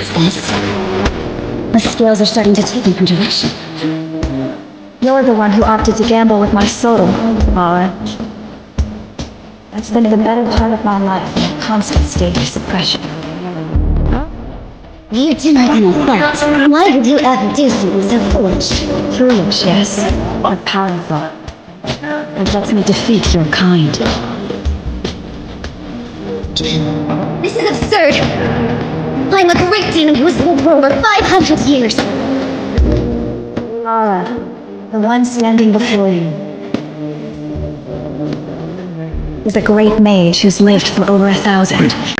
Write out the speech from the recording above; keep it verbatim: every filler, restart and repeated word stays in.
is this? The scales are starting to take in her direction. You're the one who opted to gamble with my soul, Mara. That's been the better part of my life in a constant state of suppression. You're dimmer than I thought. Why would you ever do something so foolish? Foolish, yes, but powerful. It lets me defeat your kind. This is absurd! I'm a great demon who's lived for over five hundred years! Mara, the one standing before you, is a great mage who's lived for over a thousand.